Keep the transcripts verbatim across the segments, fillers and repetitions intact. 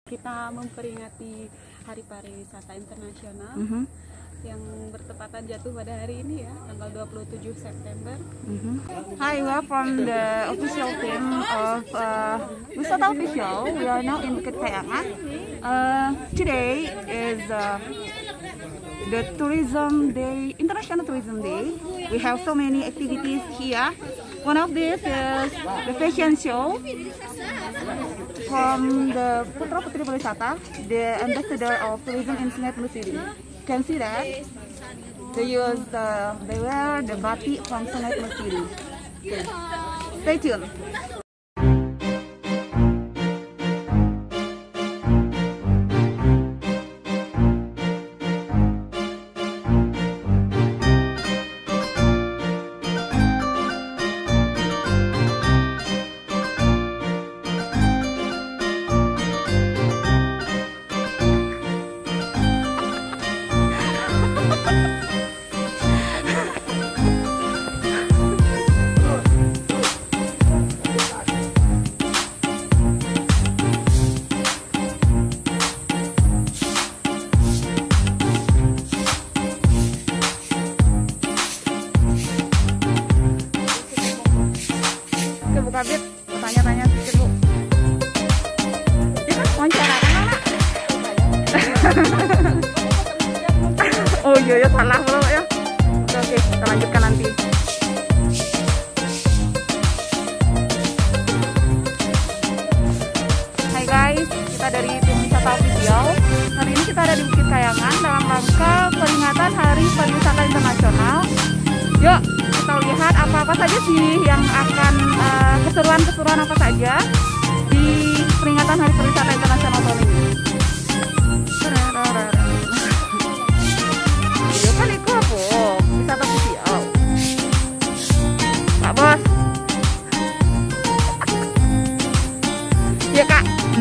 Kita memperingati Hari Pariwisata Internasional Mm-hmm. yang bertepatan jatuh pada hari ini ya, tanggal dua puluh tujuh September. Mm-hmm. Hi, we are from the official team of uh, Wisata Official. We are now in Bukit Kayangan. Uh, today is uh, the Tourism Day, International Tourism Day. We have so many activities here. One of these is the fashion show from the Putra Putri Pariwisata, the ambassador of tourism in Sungai Penuh City. You can see that they use the they wear the batik from Sungai Penuh City. Okay. Stay tuned. Bu Kabit, tanya-tanya sedikit Bu. Ini wawancara kan anak? Oh iya ya, salah belum ya. Oke, oke, kita lanjutkan nanti. Hai guys, kita dari tim Wisata Official. Hari ini kita ada di Bukit Kayangan dalam rangka peringatan Hari Pariwisata Internasional. Yuk, kita lihat apa-apa saja sih yang akan keseruan-keseruan uh, apa saja di peringatan Hari Pariwisata Internasional tahun ini. Iya kan itu apa? Wisata Official. Pak Bos. Iya Kak.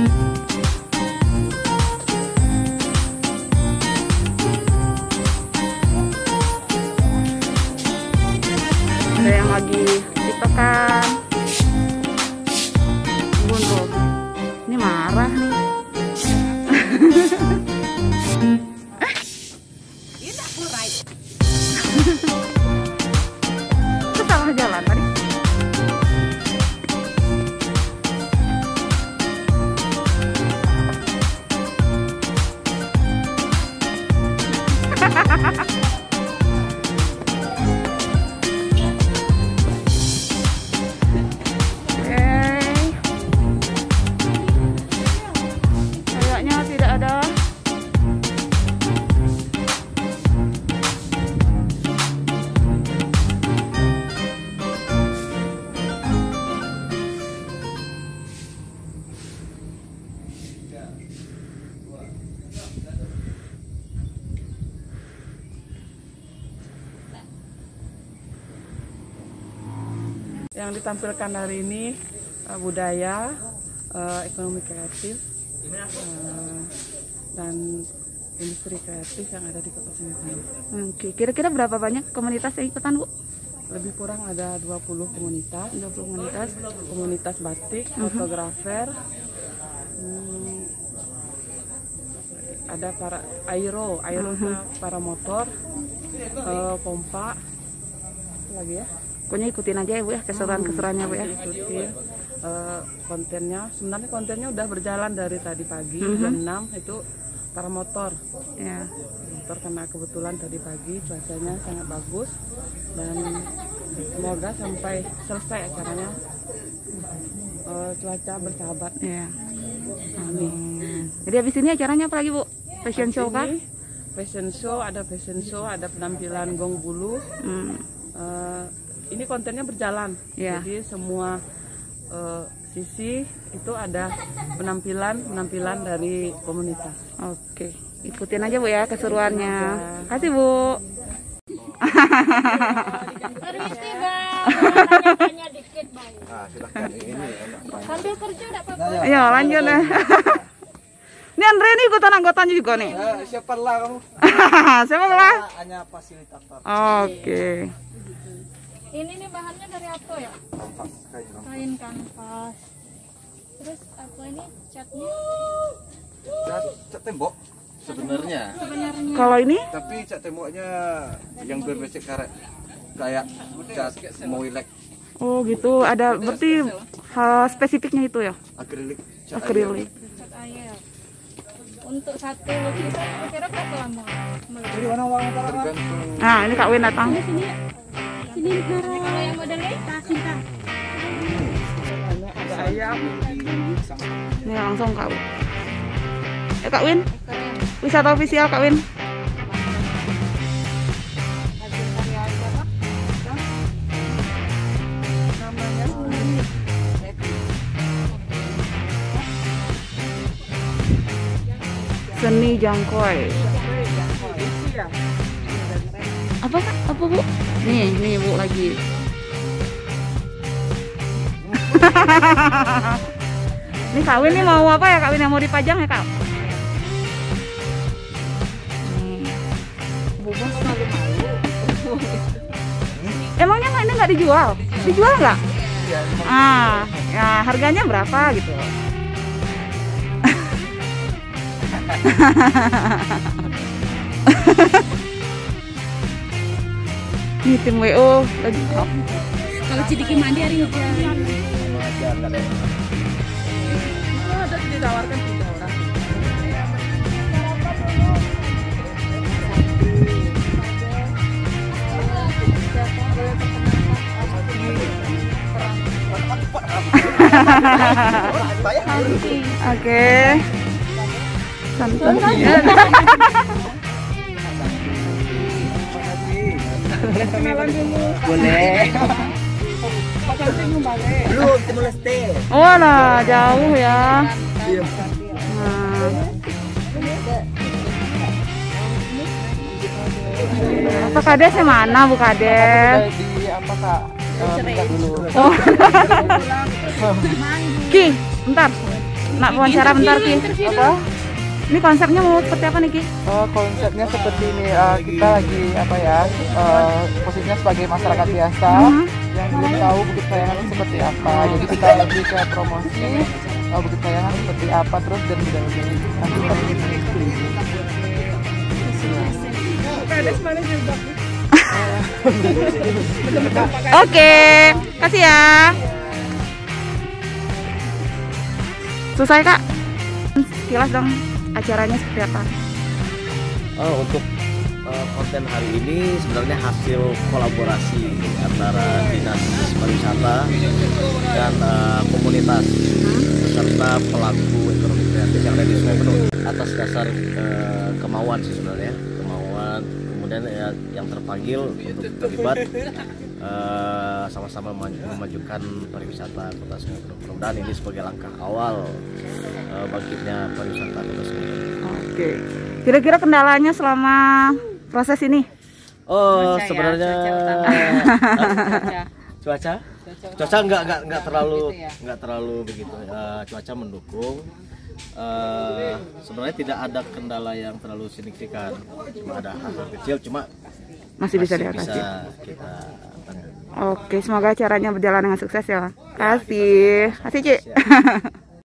Ada yang lagi tiktokan. Tunggu, ini marah nih. Itu salah jalan tadi. Yang ditampilkan hari ini uh, budaya, uh, ekonomi kreatif, uh, dan industri kreatif yang ada di Kota Sungai Penuh. Oke, kira-kira berapa banyak komunitas yang ikutan Bu? Lebih kurang ada dua puluh komunitas, dua puluh komunitas, komunitas batik, uh-huh. fotografer, hmm, ada para aero, aero uh-huh. para motor, uh, pompa, apa lagi ya? Pokoknya ikutin aja ya Bu ya, keseruan-keseruannya Bu ya. Ikutin uh, kontennya, sebenarnya kontennya udah berjalan dari tadi pagi, mm-hmm. jam enam itu para motor. Ya. Motor karena kebetulan tadi pagi cuacanya sangat bagus dan semoga sampai selesai acaranya uh, cuaca bersahabat. Ya. Amin. Jadi habis ini acaranya apa lagi Bu? Fashion show kah? Fashion show, ada fashion show, ada penampilan gong bulu. Hmm. Uh, Ini kontennya berjalan, ya. Jadi semua uh, sisi itu ada penampilan penampilan dari komunitas. Oke, ikutin aja Bu ya keseruannya. Terima kasih Bu. Permisi Bang, tanya dikit Bang. Nah, silakan ini. Sambil kerja enggak apa-apa. Ayo lanjut deh. Ini Andre nih ikutan anggotanya juga nih. Eh, siapa lah kamu? Siapa lah? Hanya fasilitator. Oke. Ini nih bahannya dari apa ya? Kanvas, kain kanvas. Kain kanvas. Terus apa ini catnya? tembok sebenarnya. Kalau ini Tapi cat temboknya yang berbasik karet kayak cat moilek oh gitu, ada berarti hal spesifiknya itu ya, akrilik. Cat akrilik. Cat air. Untuk satu lukisan kira-kira berapa lama? tergantung. Nah ini Kak Win datang. Ini kalau yang modelnya kasih kan. Ini langsung Kak Win. Eh Kak Win, wisata official Kak Win. Seni Jangkoi. Apa Kak? Apa Bu? Nih, nih Bu lagi. Ini Kak Win nih mau apa ya Kak Win, yang mau dipajang ya Kak? Nih. Emangnya nggak, ini nggak dijual? Dijual nggak? Ah, ya harganya berapa gitu? Ini tim W O lagi. Kalau Cidiki mandi hari ini Ada ditawarkan tiga orang. Oke. Santan. Boleh. Belum, Timur Leste. Oh lah, jauh ya. Nah. Apa Kades yang mana Bu Kades? Di apa Kak? Oh. Ki, bentar. Nak wawancara bentar Ki. Apa? Ini konsepnya mau seperti apa nih Ki? Oh, konsepnya seperti ini, uh, kita lagi apa ya, uh, posisinya sebagai masyarakat biasa Hmm. yang belum tahu Bukit Kayangan itu seperti apa. Jadi kita lebih ke promosi uh, Bukit Kayangan seperti apa terus dan budaya nanti kita Oke, kasih ya. Selesai Kak. Sekilas dong acaranya seperti apa? Oh, untuk uh, konten hari ini sebenarnya hasil kolaborasi antara Dinas Pariwisata dan uh, komunitas serta pelaku ekonomi kreatif yang ada di Sungai Penuh atas dasar uh, kemauan sih sebenarnya kemauan kemudian ya, yang terpanggil untuk terlibat uh, sama-sama memajukan pariwisata Kota Sungai Penuh. Mudah-mudahan ini sebagai langkah awal uh, bangkitnya pariwisata Kota Sungai Penuh. Oke. Kira-kira kendalanya selama proses ini? Oh, sebenarnya cuaca, cuaca nggak nggak nggak terlalu nggak terlalu begitu. Uh, cuaca mendukung. Uh, sebenarnya tidak ada kendala yang terlalu signifikan. Cuma ada hal kecil, cuma Masih bisa masih diatasi. bisa kita tangani. Oke, semoga acaranya berjalan dengan sukses ya. Kasih. Kasih Ci. Siap.